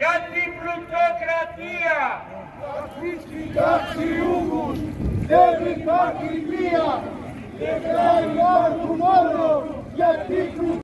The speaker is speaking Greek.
για την πλουτοκρατία. Αφήσει ταξιούχους, δεν υπάρχει βία, δεν θα υπάρχουν μόνο γιατί